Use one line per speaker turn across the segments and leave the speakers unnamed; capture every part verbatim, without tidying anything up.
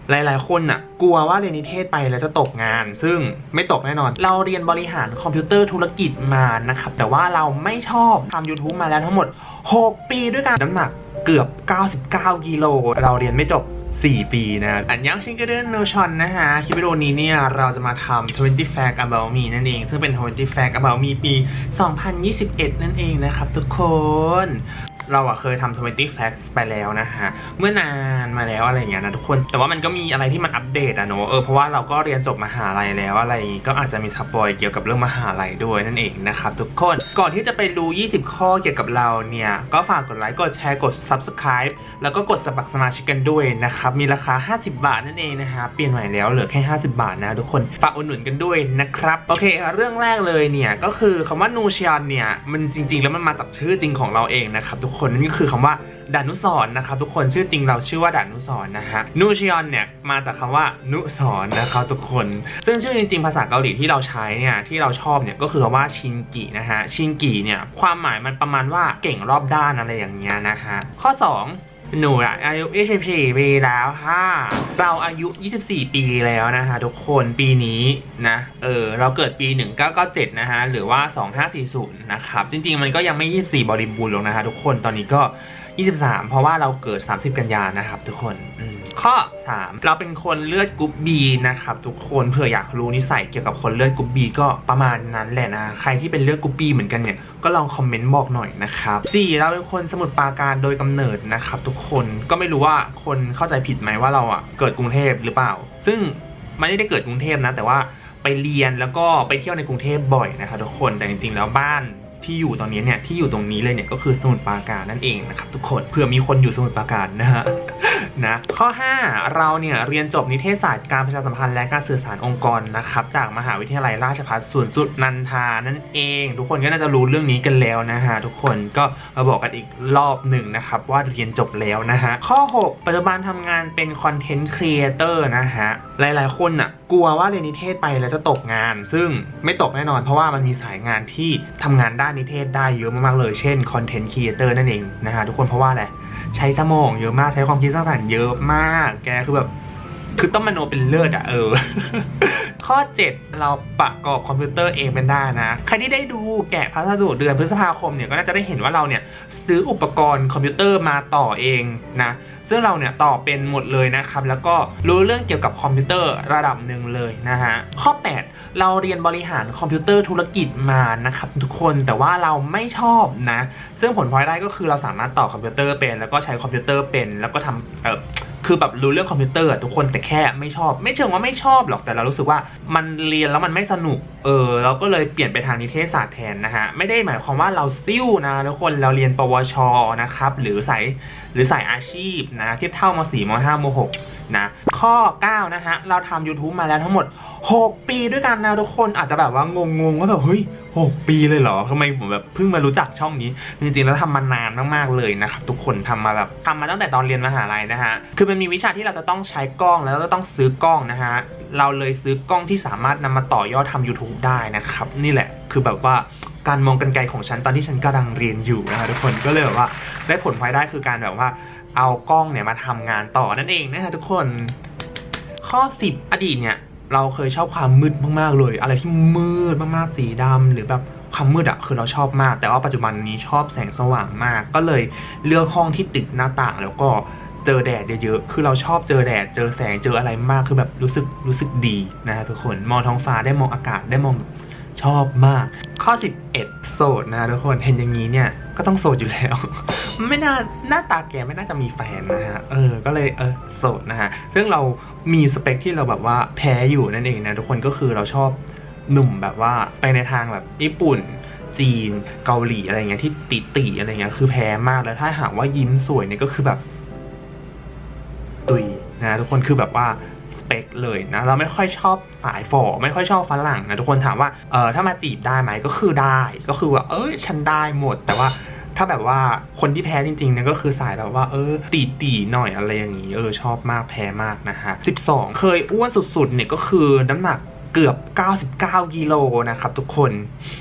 หลายๆคนน่ะกลัวว่าเรียนนิเทศไปแล้วจะตกงานซึ่งไม่ตกแน่นอนเราเรียนบริหารคอมพิวเตอร์ธุรกิจมานะครับแต่ว่าเราไม่ชอบทำ YouTube มาแล้วทั้งหมดหกปีด้วยกันน้ำหนักเกือบเก้าสิบเก้ากิโลเราเรียนไม่จบสี่ปีนะอันยังชิงก็เดินโนชอนนะฮะคลิปวิดีโอนี้เนี่ยเราจะมาทำยี่สิบ Fact About Me นั่นเองซึ่งเป็นยี่สิบ Fact About Me ปีสองพันยี่สิบเอ็ดนั่นเองนะครับทุกคนเราอะเคยทำยี่สิบ Facts ไปแล้วนะฮะเมื่อนานมาแล้วอะไรอย่างเงี้ยนะทุกคนแต่ว่ามันก็มีอะไรที่มันอัปเดตอะเนาะเออเพราะว่าเราก็เรียนจบมหาลัยแล้วอะไรก็อาจจะมีสปอยเกี่ยวกับเรื่องมหาลัยด้วยนั่นเองนะครับทุกคนก่อนที่จะไปดูยี่สิบข้อเกี่ยวกับเราเนี่ยก็ฝากกดไลค์กดแชร์กด Subscribe แล้วก็กดสมัครสมาชิกกันด้วยนะครับมีราคาห้าสิบบาทนั่นเองนะฮะเปลี่ยนใหม่แล้วเหลือแค่ห้าสิบบาทนะทุกคนฝากอุดหนุนกันด้วยนะครับโอเคเรื่องแรกเลยเนี่ยก็คือคำว่านูเชียนเนี่ยมันจริงๆแล้วมันมาจากชื่อจริงของเราเองนะครับทุกคนนั่นก็คือคำว่าดานุสรณ์นะครับทุกคนชื่อจริงเราชื่อว่าดานุสรณ์นะฮะนูเชียนเนี่ยมาจากคำว่านุสรณ์นะครับทุกคนซึ่งชื่อจริงๆภาษาเกาหลีที่เราใช้เนี่ยที่เราชอบเนี่ยก็คือคำว่าชินกินะฮะชินกิเนี่ยความหมายมันประมาณว่าเก่งรอบด้านอะไรอย่างเงี้ยนะฮะข้อสองหนูอะอายุยี่สิบสี่ปีแล้วค่ะเราอายุยี่สิบสี่ปีแล้วนะคะทุกคนปีนี้นะเออเราเกิดปีหนึ่งพันเก้าร้อยเก้าสิบเจ็ดนะฮะหรือว่าสองพันห้าร้อยสี่สิบนะครับจริงๆมันก็ยังไม่ยี่สิบสี่บริบูรณ์หรอกนะคะทุกคนตอนนี้ก็ยี่สิบสามเพราะว่าเราเกิดสามสิบกันยายนนะครับทุกคนข้อสามเราเป็นคนเลือดกรุ๊ป B นะครับทุกคนเผื่ออยากรู้นิสัยเกี่ยวกับคนเลือดกรุ๊ป B ก็ประมาณนั้นแหละนะใครที่เป็นเลือดกรุ๊ป B เหมือนกันเนี่ยก็ลองคอมเมนต์บอกหน่อยนะครับสี่เราเป็นคนสมุทรปราการโดยกำเนิดนะครับทุกคนก็ไม่รู้ว่าคนเข้าใจผิดไหมว่าเราอ่ะเกิดกรุงเทพหรือเปล่าซึ่งไม่ได้เกิดกรุงเทพนะแต่ว่าไปเรียนแล้วก็ไปเที่ยวในกรุงเทพบ่อยนะครับทุกคนแต่จริงๆแล้วบ้านที่อยู่ตอนนี้เนี่ยที่อยู่ตรงนี้เลยเนี่ยก็คือสมุทรปราการนั่นเองนะครับทุกคนเผื่อมีคนอยู่สมุทรปราการนะฮะนะข้อห้าเราเนี่ยเรียนจบนิเทศศาสตร์การประชาสัมพันธ์และการสื่อสารองค์กรนะครับจากมหาวิทยาลัยราชภัฏสวนสุนันทานั่นเองทุกคนก็น่าจะรู้เรื่องนี้กันแล้วนะฮะทุกคนก็มาบอกกันอีกรอบหนึ่งนะครับว่าเรียนจบแล้วนะฮะข้อหกปัจจุบันทำงานเป็นคอนเทนต์ครีเอเตอร์นะฮะหลายๆคนอ่ะกลัวว่าเรียนนิเทศไปแล้วจะตกงานซึ่งไม่ตกแน่นอนเพราะว่ามันมีสายงานที่ทำงานด้านนิเทศได้เยอะมากๆเลยเช่นคอนเทนต์ครีเอเตอร์นั่นเองนะฮะทุกคนเพราะว่าอะไรใช้สมองเยอะมากใช้ความคิดสร้างสรรค์เยอะมากแกคือแบบคือต้องมโนเป็นเลิศอะเออ ข้อเจ็ดเราประกอบคอมพิวเตอร์เองเป็นได้นะใครที่ได้ดูแกะพัสดุเดือนพฤษภาคมเนี่ยก็น่าจะได้เห็นว่าเราเนี่ยซื้ออุปกรณ์คอมพิวเตอร์มาต่อเองนะซึ่งเราเนี่ยต่อเป็นหมดเลยนะครับแล้วก็รู้เรื่องเกี่ยวกับคอมพิวเตอร์ระดับหนึ่งเลยนะฮะข้อแปดเราเรียนบริหารคอมพิวเตอร์ธุรกิจมานะครับทุกคนแต่ว่าเราไม่ชอบนะซึ่งผลพลอยได้ก็คือเราสามารถต่อคอมพิวเตอร์เป็นแล้วก็ใช้คอมพิวเตอร์เป็นแล้วก็ทำเออคือแบบรู้เรื่องคอมพิวเตอร์ทุกคนแต่แค่ไม่ชอบไม่เชิงว่าไม่ชอบหรอกแต่เรารู้สึกว่ามันเรียนแล้วมันไม่สนุกเออเราก็เลยเปลี่ยนไปทางนิเทศศาสตร์แทนนะฮะไม่ได้หมายความว่าเราซิ่วนะทุกคนเราเรียนปวชนะครับหรือสายหรือสายอาชีพนะเทียบเท่ามสี่มห้ามหกนะข้อเก้านะฮะเราทำ YouTube มาแล้วทั้งหมดหกปีด้วยกันนะทุกคนอาจจะแบบว่างงๆว่าแบบเฮ้ยหกปีเลยเหรอทำไมผมแบบเพิ่งมารู้จักช่องนี้จริงๆแล้วทำมานานมากๆเลยนะครับทุกคนทำมาแบบทำมาตั้งแต่ตอนเรียนมหาลัยนะฮะคือมันมีวิชาที่เราจะต้องใช้กล้องแล้วก็ต้องซื้อกล้องนะฮะเราเลยซื้อกล้องที่สามารถนำมาต่อยอดทำ YouTube ได้นะครับนี่แหละคือแบบว่าการมองกันไกลของฉันตอนที่ฉันกำลังเรียนอยู่นะฮะทุกคนก็เลยแบบว่าได้ผลพลอยได้คือการแบบว่าเอากล้องเนี่ยมาทำงานต่อนั่นเองนะฮะทุกคนข้อสิบอดีตเนี่ยเราเคยชอบความมืดมากๆเลยอะไรที่มืดมากๆสีดำหรือแบบความมืดอะคือเราชอบมากแต่ว่าปัจจุบันนี้ชอบแสงสว่างมากก็เลยเลือกห้องที่ติดหน้าต่างแล้วก็เจอแดดเยอะๆคือเราชอบเจอแดดเจอแสงเจออะไรมากคือแบบรู้สึกรู้สึกดีนะฮะทุกคนมองท้องฟ้าได้มองอากาศได้มองชอบมากข้อสิบเอ็ดโสดนะทุกคนเห็นอย่างนี้เนี่ยก็ต้องโสดอยู่แล้ว ไม่น่าหน้าตาแกไม่น่าจะมีแฟนนะฮะเออก็เลยเออโสดนะฮะซึ่งเรามีสเปคที่เราแบบว่าแพ้อยู่นั่นเองนะทุกคนก็คือเราชอบหนุ่มแบบว่าไปในทางแบบญี่ปุ่นจีนเกาหลีอะไรเงี้ยที่ติติอะไรเงี้ยคือแพ้มากแล้วถ้าหากว่ายิ้มสวยเนี่ยก็คือแบบตุยนะทุกคนคือแบบว่าสเปคเลยนะเราไม่ค่อยชอบสายฝ่อไม่ค่อยชอบฝรั่งนะทุกคนถามว่าเออถ้ามาจีบได้ไหมก็คือได้ก็คือว่าเอ้ยฉันได้หมดแต่ว่าถ้าแบบว่าคนที่แพ้จริงๆเนี่ยก็คือสายแบบว่าเออตีตีหน่อยอะไรอย่างนี้เออชอบมากแพ้มากนะฮะสิบสองเคยอ้วนสุดๆเนี่ยก็คือน้ำหนักเกือบเก้าสิบเก้ากิโลนะครับทุกคน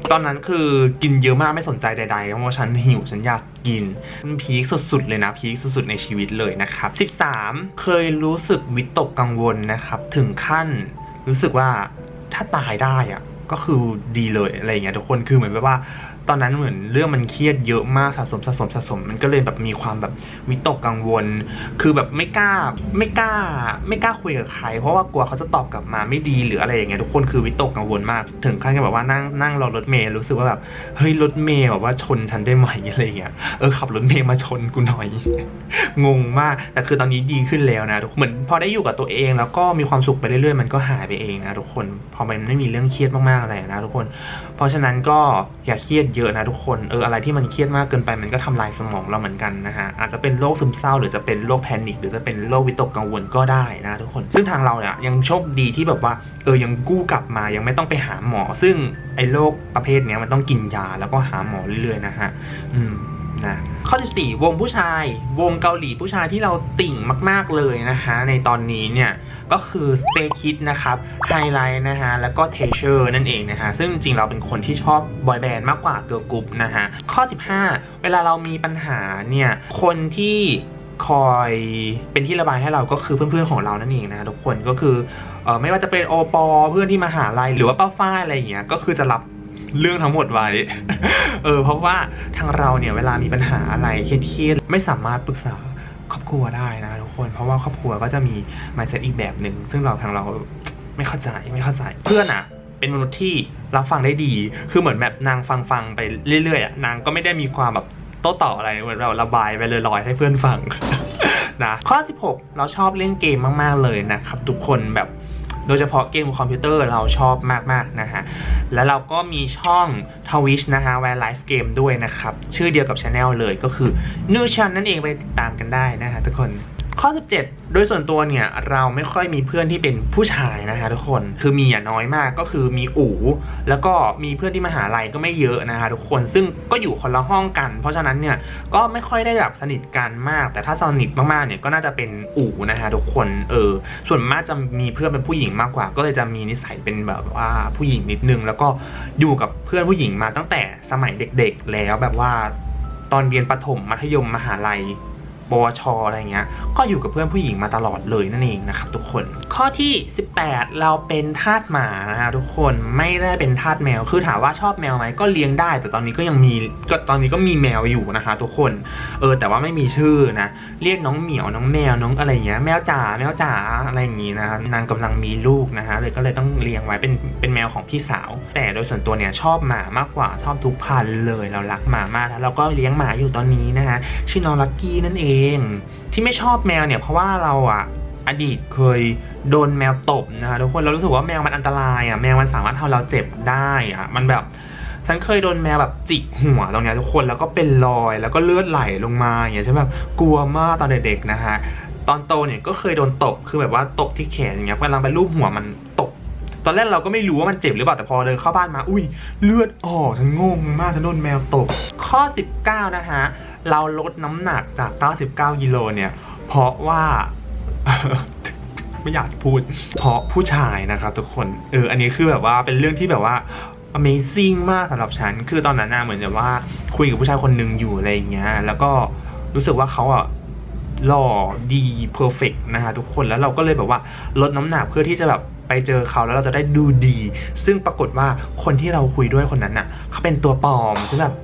ตอนนั้นคือกินเยอะมากไม่สนใจใดๆเพราะว่าฉันหิวฉันอยากกินมันพีคสุดๆเลยนะพีคสุดๆในชีวิตเลยนะครับสิบสามเคยรู้สึกวิตกกังวลนะครับถึงขั้นรู้สึกว่าถ้าตายได้อะก็คือดีเลยอะไรเงี้ยทุกคนคือเหมือนแบบว่าตอนนั้นเหมือนเรื่องมันเครียดเยอะมากสะสมสะสมสะสมมันก็เลยแบบมีความแบบวิตกกังวลคือแบบไม่กล้าไม่กล้าไม่กล้าคุยกับใครเพราะว่ากลัวเขาจะตอบกลับมาไม่ดีหรืออะไรอย่างเงี้ยทุกคนคือวิตกกังวลมากถึงขั้นกับแบบว่านั่งนั่งรอรถเมล์รู้สึกว่าแบบเฮ้ยรถเมล์แบบว่าชนฉันได้ไหมอะไรเงี้ยเออขับรถเมล์มาชนกูหน่อยงงมากแต่คือตอนนี้ดีขึ้นแล้วนะเหมือนพอได้อยู่กับตัวเองแล้วก็มีความสุขไปเรื่อยๆมันก็หายไปเองนะทุกคนพอมันไม่มีเรื่องเครียดมากๆอะไรนะทุกคนเพราะฉะนั้นก็อย่าเครียดเยอะนะทุกคนเอออะไรที่มันเครียดมากเกินไปมันก็ทำลายสมองเราเหมือนกันนะฮะอาจจะเป็นโรคซึมเศร้าหรือจะเป็นโรคแพนิคหรือจะเป็นโรควิตกกังวลก็ได้นะทุกคนซึ่งทางเราเนี่ยยังโชคดีที่แบบว่าเออยังกู้กลับมายังไม่ต้องไปหาหมอซึ่งไอ้โรคประเภทนี้มันต้องกินยาแล้วก็หาหมอเรื่อยๆนะฮะอืมนะข้อสิบสี่วงผู้ชายวงเกาหลีผู้ชายที่เราติ่งมากๆเลยนะคะในตอนนี้เนี่ยก็คือ Stray Kids นะครับ Highlight นะฮะแล้วก็ Teacher นั่นเองนะฮะซึ่งจริงเราเป็นคนที่ชอบบอยแบนด์มากกว่าเกิร์ลกรุ๊ปนะฮะข้อสิบห้าเวลาเรามีปัญหาเนี่ยคนที่คอยเป็นที่ระบายให้เราก็คือเพื่อนๆของเรานั่นเองนะทุกคนก็คือเออไม่ว่าจะเป็นโอปอเพื่อนที่มหาลัยหรือว่าป้าฝ้ายอะไรอย่างเงี้ยก็คือจะรับเรื่องทั้งหมดไว้ เออเพราะว่าทางเราเนี่ยเวลามีปัญหาอะไรเครียดๆไม่สามารถปรึกษาครอบครัวได้นะทุกคนเพราะว่าครอบครัวก็จะมี mindset อีกแบบหนึ่งซึ่งเราทางเราไม่เข้าใจไม่เข้าใจเพื่อนอะเป็นมนุษย์ที่รับฟังได้ดีคือเหมือนแบบนางฟังฟังไปเรื่อยๆอะนางก็ไม่ได้มีความแบบโต้ตอบอะไรเหมือนเราระบายไปลอยๆให้เพื่อนฟัง นะข้อสิบหกเราชอบเล่นเกมมากๆเลยนะครับทุกคนแบบโดยเฉพาะเกมคอมพิวเตอร์เราชอบมากๆนะฮะแล้วเราก็มีช่อง Twitch นะฮะไว้ไลฟ์เกมด้วยนะครับชื่อเดียวกับ Channel เลยก็คือ New Chan นั่นเองไปติดตามกันได้นะฮะทุกคนข้อสิบเจ็ดโดยส่วนตัวเนี่ยเราไม่ค่อยมีเพื่อนที่เป็นผู้ชายนะฮะทุกคนคือมีอย่างน้อยมากก็คือมีอู๋แล้วก็มีเพื่อนที่มหาลัยก็ไม่เยอะนะฮะทุกคนซึ่งก็อยู่คนละห้องกันเพราะฉะนั้นเนี่ยก็ไม่ค่อยได้แบบสนิทกันมากแต่ถ้าสนิทมากๆเนี่ยก็น่าจะเป็นอู๋นะฮะทุกคนเออส่วนมากจะมีเพื่อนเป็นผู้หญิงมากกว่าก็เลยจะมีนิสัยเป็นแบบว่าผู้หญิงนิดนึงแล้วก็อยู่กับเพื่อนผู้หญิงมาตั้งแต่สมัยเด็กๆแล้วแบบว่าตอนเรียนประถมมัธยมมหาลัยปวชอะไรเงี้ยก็อยู่กับเพื่อนผู้หญิงมาตลอดเลยนั่นเองนะครับทุกคนข้อที่สิบแปดเราเป็นทาสหมานะฮะทุกคนไม่ได้เป็นทาสแมวคือถามว่าชอบแมวไหมก็เลี้ยงได้แต่ตอนนี้ก็ยังมีก็ตอนนี้ก็มีแมวอยู่นะคะทุกคนเออแต่ว่าไม่มีชื่อนะเรียกน้องเหมียวน้องแมวน้องอะไรเงี้ยแมวจ๋าแมวจ๋าอะไรอย่างงี้นะนางกำลังมีลูกนะฮะเลยก็เลยต้องเลี้ยงไว้เป็นเป็นแมวของพี่สาวแต่โดยส่วนตัวเนี่ยชอบหมามากกว่าชอบทุกพันเลยเรารักหมามากแล้วเราก็เลี้ยงหมาอยู่ตอนนี้นะฮะชื่อน้องลักกี้นั่นเองที่ไม่ชอบแมวเนี่ยเพราะว่าเราอะอดีตเคยโดนแมวตบนะคะทุกคนเรารู้สึกว่าแมวมันอันตรายอะแมวมันสามารถทำเราเจ็บได้อะมันแบบฉันเคยโดนแมวแบบจิกหัวตรงเนี้ยทุกคนแล้วก็เป็นรอยแล้วก็เลือดไหลลงมาอย่างเงี้ยฉันแบบกลัวมากตอนเด็กๆนะฮะตอนโตเนี่ยก็เคยโดนตบคือแบบว่าตบที่แขนอย่างเงี้ยกำลังไปลูบหัวมันตบตอนแรกเราก็ไม่รู้ว่ามันเจ็บหรือเปล่าแต่พอเดินเข้าบ้านมาอุ้ยเลือดออกฉันงงมากฉันโดนแมวตบข้อสิบเก้านะฮะเราลดน้ำหนักจากเก้าสิบเก้ากิโลเนี่ยเพราะว่า ไม่อยากจะพูดเพราะผู้ชายนะครับทุกคนเอออันนี้คือแบบว่าเป็นเรื่องที่แบบว่า Amazing มากสำหรับฉันคือตอนนั้นน่ะเหมือนกับว่าคุยกับผู้ชายคนหนึ่งอยู่อะไรอย่างเงี้ยแล้วก็รู้สึกว่าเขาอ่ะหล่อดีเพอร์เฟกต์นะคะทุกคนแล้วเราก็เลยแบบว่าลดน้ำหนักเพื่อที่จะแบบไปเจอเขาแล้วเราจะได้ดูดีซึ่งปรากฏว่าคนที่เราคุยด้วยคนนั้นน่ะเขาเป็นตัวปลอมซึ่งแบบ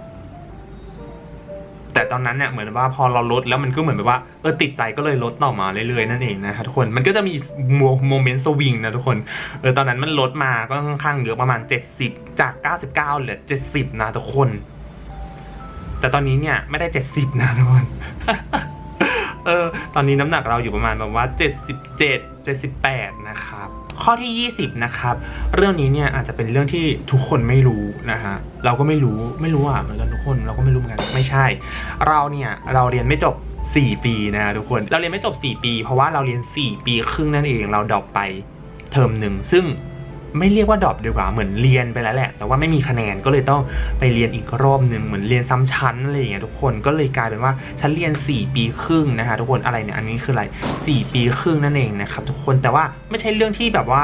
แต่ตอนนั้นเนี่ยเหมือนว่าพอเราลดแล้วมันก็เหมือนแบบว่าเออติดใจก็เลยลดต่อมาเรื่อยๆนั่นเองนะคะทุกคนมันก็จะมีโมเมนต์สวิงนะทุกคนเออตอนนั้นมันลดมาก็ค่อนข้างเยอะประมาณเจ็ดสิบจากเก้าสิบเก้าเหลือเจ็ดสิบนะทุกคนแต่ตอนนี้เนี่ยไม่ได้เจ็ดสิบนะทุกคน เออตอนนี้น้ำหนักเราอยู่ประมาณแบบว่าเจ็ดสิบเจ็ด เจ็ดสิบแปดนะครับข้อที่ยี่สิบนะครับเรื่องนี้เนี่ยอาจจะเป็นเรื่องที่ทุกคนไม่รู้นะฮะเราก็ไม่รู้ไม่รู้อ่ะเหมือนกันทุกคนเราก็ไม่รู้เหมือนกันไม่ใช่เราเนี่ยเราเรียนไม่จบสี่ปีนะทุกคนเราเรียนไม่จบสี่ปีเพราะว่าเราเรียนสี่ปีครึ่งนั่นเองเราดรอปไปเทอมหนึ่งซึ่งไม่เรียกว่าดรอปดีกว่าเหมือนเรียนไปแล้วแหละแต่ว่าไม่มีคะแนนก็เลยต้องไปเรียนอีกรอบหนึ่งเหมือนเรียนซ้ำชั้นอะไรอย่างเงี้ยทุกคนก็เลยกลายเป็นว่าฉันเรียนสี่ปีครึ่งนะคะทุกคนอะไรเนี่ยอันนี้คืออะไรสี่ปีครึ่งนั่นเองนะครับทุกคนแต่ว่าไม่ใช่เรื่องที่แบบว่า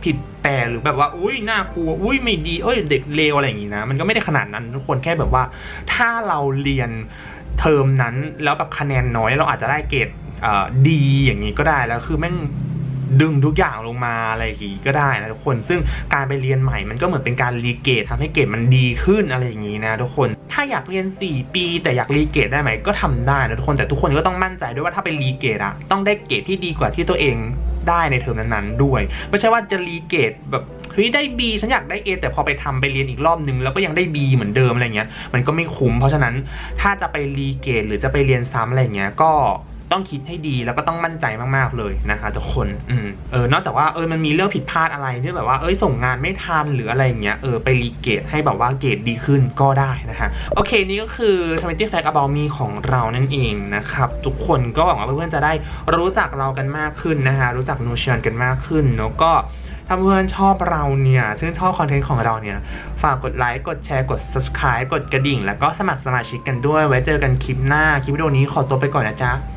ผิดแปลหรือแบบว่าอุ้ยน่ากลัวอุ้ยไม่ดีเอ้ยเด็กเลวอะไรอย่างงี้นะมันก็ไม่ได้ขนาดนั้นทุกคนแค่แบบว่าถ้าเราเรียนเทอมนั้นแล้วแบบคะแนนน้อยเราอาจจะได้เกรดดีอย่างนี้ก็ได้แล้วคือแม่งดึงทุกอย่างลงมาอะไรอย่างงี้ก็ได้นะทุกคนซึ่งการไปเรียนใหม่มันก็เหมือนเป็นการรีเกรดทำให้เกรดมันดีขึ้นอะไรอย่างงี้นะทุกคนถ้าอยากเรียนสี่ปีแต่อยากรีเกรดได้ไหมก็ทำได้นะทุกคนแต่ทุกคนก็ต้องมั่นใจด้วยว่าถ้าไปรีเกรดอะต้องได้เกรดที่ดีกว่าที่ตัวเองได้ในเทอมนั้นๆด้วยไม่ใช่ว่าจะรีเกรดแบบเฮ้ยได้ B ฉันอยากได้ A แต่พอไปทำไปเรียนอีกรอบนึงแล้วก็ยังได้ B เหมือนเดิมอะไรเงี้ยมันก็ไม่คุ้มเพราะฉะนั้นถ้าจะไปรีเกรดหรือจะไปเรียนซ้ำอะไรเงี้ยก็ต้องคิดให้ดีแล้วก็ต้องมั่นใจมากๆเลยนะคะทุกคนอืมเออนอกจากว่าเออมันมีเรื่องผิดพลาดอะไรที่แบบว่าเอ้ยส่งงานไม่ทันหรืออะไรอย่างเงี้ยเออไปรีเกรดให้แบบว่าเกรดดีขึ้นก็ได้นะคะโอเคนี่ก็คือยี่สิบ Fact About Me ของเรานั่นเองนะครับทุกคนก็หวังว่าเพื่อนๆจะได้รู้จักเรากันมากขึ้นนะคะรู้จักนูเชียนกันมากขึ้นแล้วก็ถ้าเพื่อนชอบเราเนี่ยซึ่งชอบคอนเทนต์ของเราเนี่ยฝากกดไลค์กดแชร์กด ซับสไครบ์ กดกระดิ่งแล้วก็สมัครสมาชิกกันด้วยไว้เจอกันคลิปหน้าคลิปวิดีโอนี้ขอตัวไปก่อนนะจ๊ะ